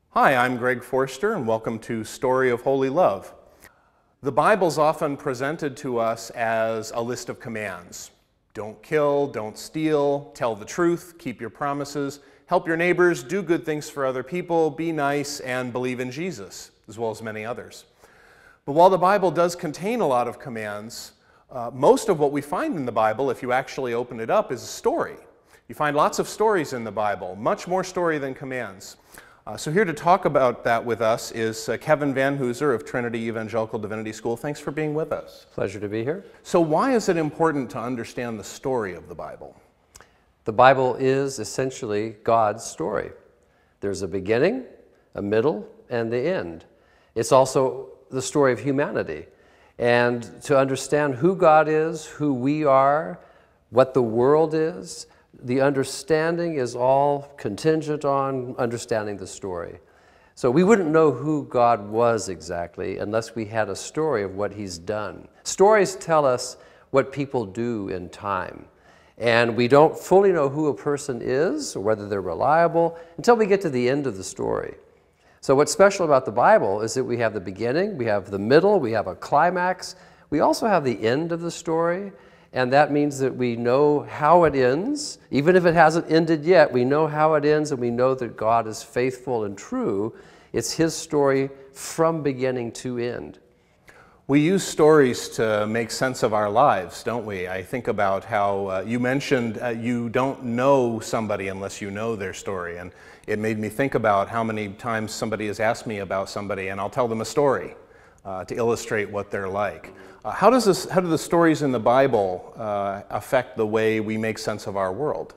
Hi, I'm Greg Forster, and welcome to Story of Holy Love. The Bible's often presented to us as a list of commands. Don't kill, don't steal, tell the truth, keep your promises, help your neighbors, do good things for other people, be nice, and believe in Jesus, as well as many others. But while the Bible does contain a lot of commands, most of what we find in the Bible, if you actually open it up, is a story. You find lots of stories in the Bible, much more story than commands. So here to talk about that with us is Kevin Vanhoozer of Trinity Evangelical Divinity School. Thanks for being with us. Pleasure to be here. So why is it important to understand the story of the Bible? The Bible is essentially God's story. There's a beginning, a middle, and the end. It's also the story of humanity. And to understand who God is, who we are, what the world is, the understanding is all contingent on understanding the story. So we wouldn't know who God was exactly unless we had a story of what He's done. Stories tell us what people do in time. And we don't fully know who a person is or whether they're reliable until we get to the end of the story. So what's special about the Bible is that we have the beginning, we have the middle, we have a climax. We also have the end of the story. And that means that we know how it ends. Even if it hasn't ended yet, we know how it ends, and we know that God is faithful and true. It's His story from beginning to end. We use stories to make sense of our lives, don't we? I think about how you mentioned you don't know somebody unless you know their story. And it made me think about how many times somebody has asked me about somebody, and I'll tell them a story to illustrate what they're like. How do the stories in the Bible affect the way we make sense of our world?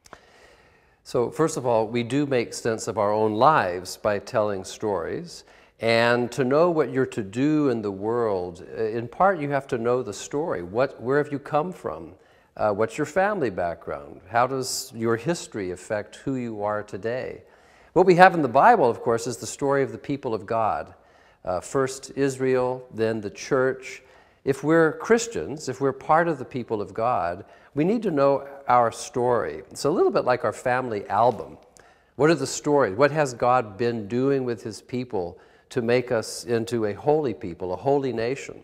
So first of all, we do make sense of our own lives by telling stories. And to know what you're to do in the world, in part you have to know the story. Where have you come from? What's your family background? How does your history affect who you are today? What we have in the Bible, of course, is the story of the people of God. First Israel, then the church. If we're Christians, if we're part of the people of God, we need to know our story. It's a little bit like our family album. What are the stories? What has God been doing with His people to make us into a holy people, a holy nation?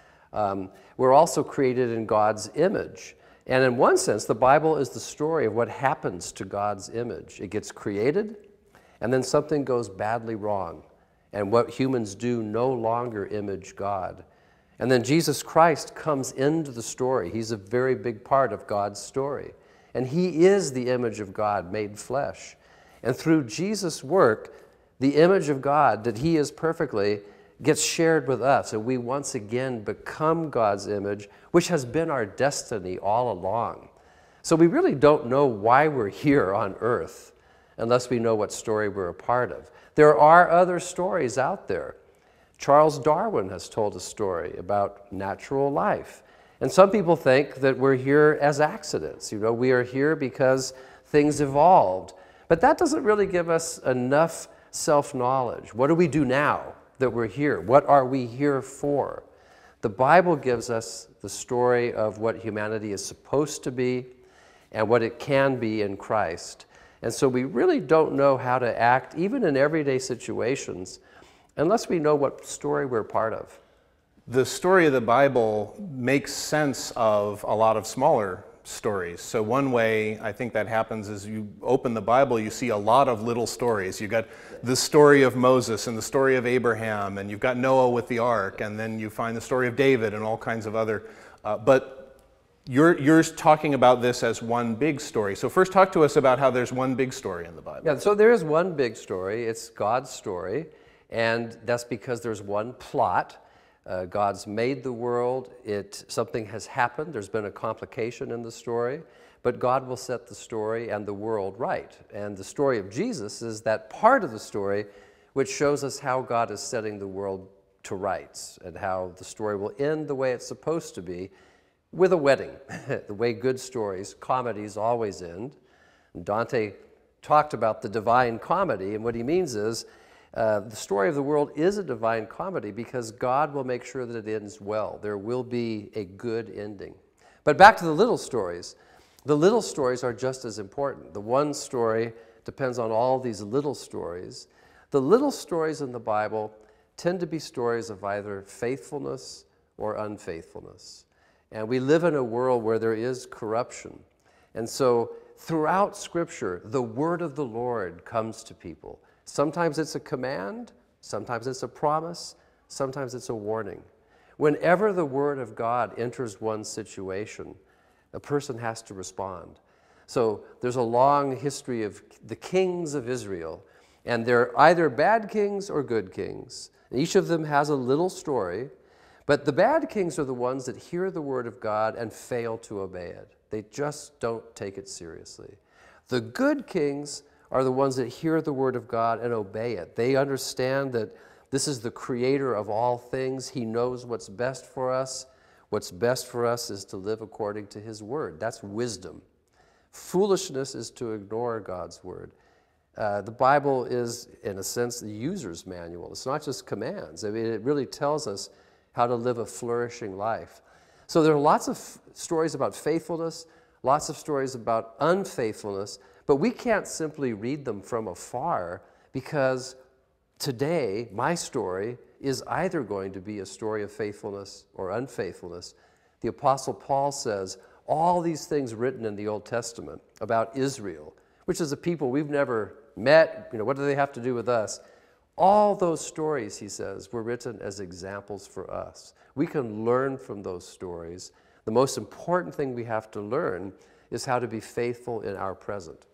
We're also created in God's image. And in one sense, the Bible is the story of what happens to God's image. It gets created, and then something goes badly wrong. And what humans do no longer image God. And then Jesus Christ comes into the story. He's a very big part of God's story. And He is the image of God made flesh. And through Jesus' work, the image of God that He is perfectly gets shared with us. And we once again become God's image, which has been our destiny all along. So we really don't know why we're here on earth unless we know what story we're a part of. There are other stories out there. Charles Darwin has told a story about natural life. And some people think that we're here as accidents. You know, we are here because things evolved. But that doesn't really give us enough self-knowledge. What do we do now that we're here? What are we here for? The Bible gives us the story of what humanity is supposed to be and what it can be in Christ. And so we really don't know how to act, even in everyday situations, unless we know what story we're part of. The story of the Bible makes sense of a lot of smaller stories. So one way I think that happens is you open the Bible, you see a lot of little stories. You've got the story of Moses and the story of Abraham, and you've got Noah with the ark, and then you find the story of David and all kinds of other. But you're talking about this as one big story. So first talk to us about how there's one big story in the Bible. Yeah, so there is one big story. It's God's story. And that's because there's one plot. God's made the world. Something has happened. There's been a complication in the story. But God will set the story and the world right. And the story of Jesus is that part of the story which shows us how God is setting the world to rights and how the story will end the way it's supposed to be, with a wedding, the way good stories, comedies always end. And Dante talked about the divine comedy, and what he means is the story of the world is a divine comedy because God will make sure that it ends well. There will be a good ending. But back to the little stories. The little stories are just as important. The one story depends on all these little stories. The little stories in the Bible tend to be stories of either faithfulness or unfaithfulness. And we live in a world where there is corruption. And so throughout Scripture, the word of the Lord comes to people. Sometimes it's a command, sometimes it's a promise, sometimes it's a warning. Whenever the word of God enters one situation, a person has to respond. So there's a long history of the kings of Israel, and they're either bad kings or good kings. And each of them has a little story, but the bad kings are the ones that hear the word of God and fail to obey it. They just don't take it seriously. The good kings are the ones that hear the word of God and obey it. They understand that this is the creator of all things. He knows what's best for us. What's best for us is to live according to his word. That's wisdom. Foolishness is to ignore God's word. The Bible is, in a sense, the user's manual. It's not just commands. I mean, it really tells us how to live a flourishing life. So there are lots of stories about faithfulness, lots of stories about unfaithfulness, but we can't simply read them from afar, because today, my story is either going to be a story of faithfulness or unfaithfulness. The Apostle Paul says, all these things written in the Old Testament about Israel, which is a people we've never met, what do they have to do with us? All those stories, he says, were written as examples for us. We can learn from those stories. The most important thing we have to learn is how to be faithful in our present.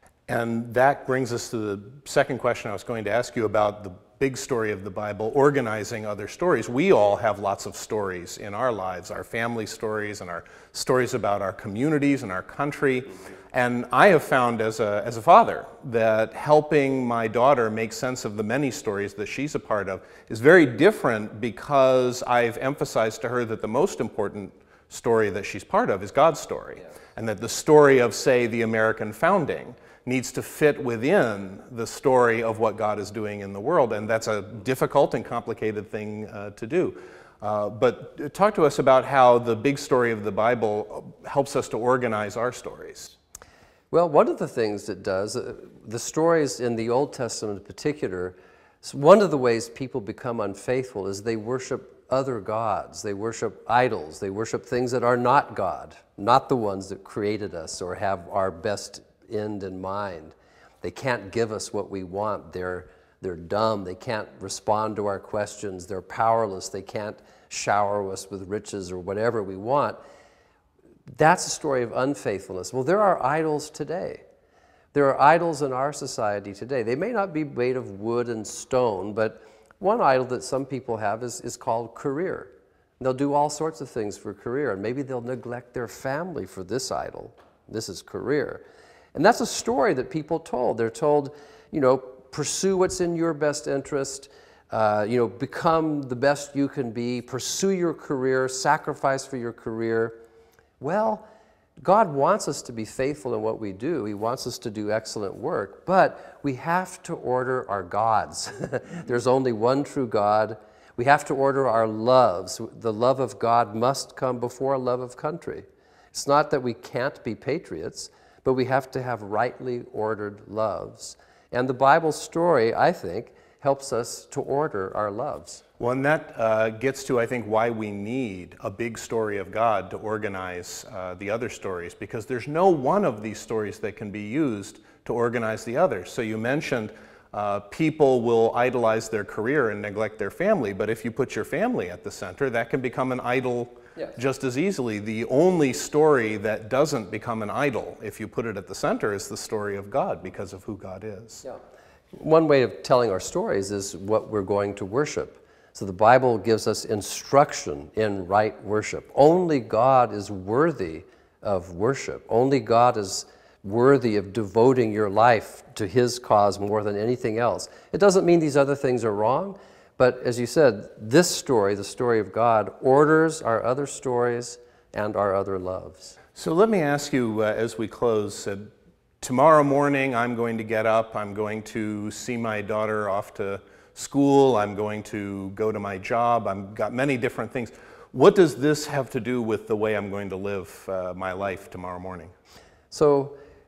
And that brings us to the second question I was going to ask you about the big story of the Bible, organizing other stories. We all have lots of stories in our lives, our family stories and our stories about our communities and our country. And I have found as a father that helping my daughter make sense of the many stories that she's a part of is very different, because I've emphasized to her that the most important story that she's part of is God's story. Yeah. And that the story of, say, the American founding needs to fit within the story of what God is doing in the world, and that's a difficult and complicated thing to do. But talk to us about how the big story of the Bible helps us to organize our stories. Well, one of the things it does, the stories in the Old Testament in particular, one of the ways people become unfaithful is they worship other gods. They worship idols. They worship things that are not God, not the ones that created us or have our best end in mind. They can't give us what we want. They're dumb. They can't respond to our questions. They're powerless. They can't shower us with riches or whatever we want. That's a story of unfaithfulness. Well, there are idols today. There are idols in our society today. They may not be made of wood and stone, but one idol that some people have is called career. And they'll do all sorts of things for career, and maybe they'll neglect their family for this idol. This is career. And that's a story that people told. They're told, pursue what's in your best interest, become the best you can be, pursue your career, sacrifice for your career. Well, God wants us to be faithful in what we do. He wants us to do excellent work, but we have to order our gods. There's only one true God. We have to order our loves. The love of God must come before love of country. It's not that we can't be patriots, but we have to have rightly ordered loves. And the Bible story, I think, helps us to order our loves. Well, and that gets to, I think, why we need a big story of God to organize the other stories, because there's no one of these stories that can be used to organize the others. So you mentioned people will idolize their career and neglect their family, but if you put your family at the center, that can become an idol. Yes. Just as easily. The only story that doesn't become an idol, if you put it at the center, is the story of God, because of who God is. Yeah. One way of telling our stories is what we're going to worship. So the Bible gives us instruction in right worship. Only God is worthy of worship. Only God is worthy of devoting your life to His cause more than anything else. It doesn't mean these other things are wrong. But as you said, this story, the story of God, orders our other stories and our other loves. So let me ask you as we close, tomorrow morning I'm going to get up, I'm going to see my daughter off to school, I'm going to go to my job, I've got many different things. What does this have to do with the way I'm going to live my life tomorrow morning? So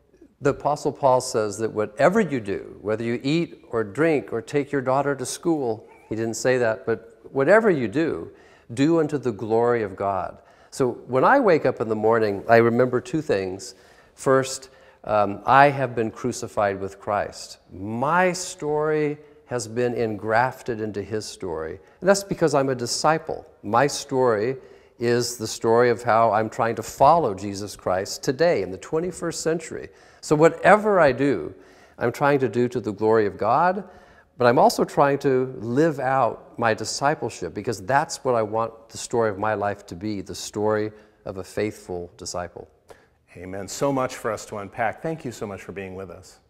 The Apostle Paul says that whatever you do, whether you eat or drink or take your daughter to school, he didn't say that, but whatever you do, do unto the glory of God. So when I wake up in the morning, I remember two things. First, I have been crucified with Christ. My story has been engrafted into his story. And that's because I'm a disciple. My story is the story of how I'm trying to follow Jesus Christ today in the 21st century. So whatever I do, I'm trying to do to the glory of God, but I'm also trying to live out my discipleship, because that's what I want the story of my life to be, the story of a faithful disciple. Amen. So much for us to unpack. Thank you so much for being with us.